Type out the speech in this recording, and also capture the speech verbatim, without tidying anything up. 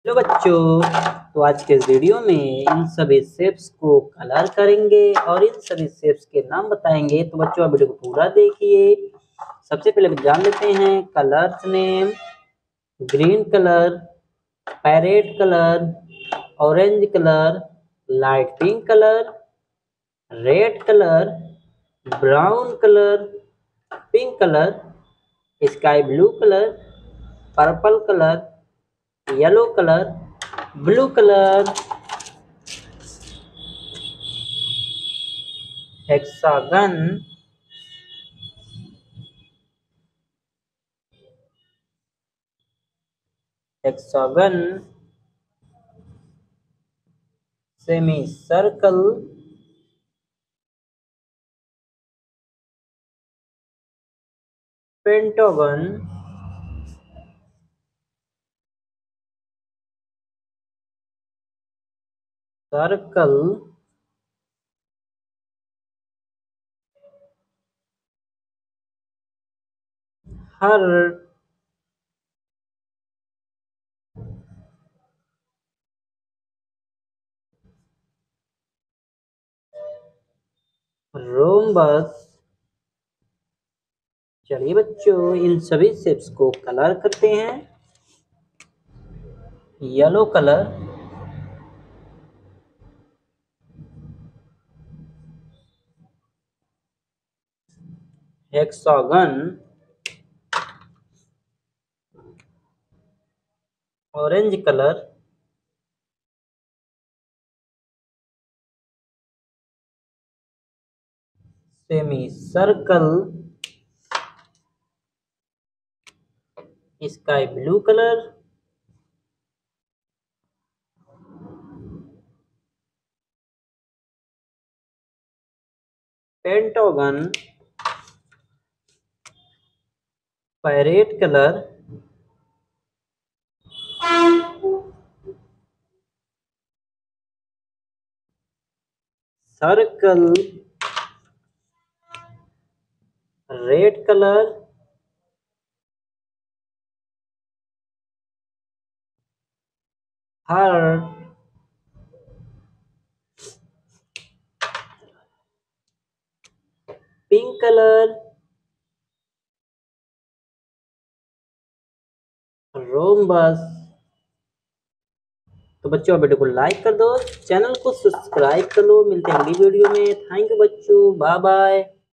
Hello बच्चों, तो आज के इस वीडियो में इन सभी शेप्स को कलर करेंगे और इन सभी शेप्स के नाम बताएंगे। तो बच्चों आप वीडियो को पूरा देखिए। सबसे पहले जान लेते हैं colours name. Green colour, parrot colour, orange colour, light pink colour, red colour, brown colour, pink colour, sky blue colour, purple colour, yellow colour, blue colour. Hexagon, hexagon, semi circle, pentagon, circle, heart, rhombus. चलिए बच्चों इन सभी shapes को colour करते हैं। Yellow colour, hexagon, orange colour, semi circle, sky blue colour, pentagon, parrot colour, circle, red colour, heart, pink colour, rhombus. तो बच्चों video को लाइक कर दो, चैनल को सब्सक्राइब कर लो। मिलते हैं अगली वीडियो में। थैंक यू बच्चों, बाय बाय।